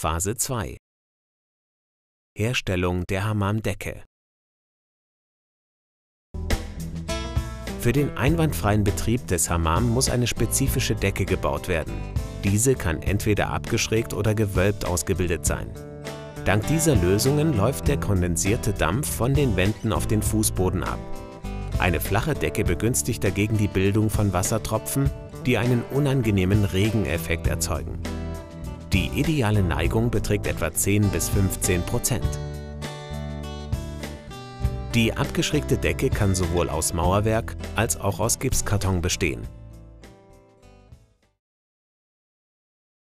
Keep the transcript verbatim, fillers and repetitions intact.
Phase zwei. Herstellung der Hammam-Decke. Für den einwandfreien Betrieb des Hammam muss eine spezifische Decke gebaut werden. Diese kann entweder abgeschrägt oder gewölbt ausgebildet sein. Dank dieser Lösungen läuft der kondensierte Dampf von den Wänden auf den Fußboden ab. Eine flache Decke begünstigt dagegen die Bildung von Wassertropfen, die einen unangenehmen Regeneffekt erzeugen. Die ideale Neigung beträgt etwa zehn bis fünfzehn Prozent. Die abgeschrägte Decke kann sowohl aus Mauerwerk als auch aus Gipskarton bestehen.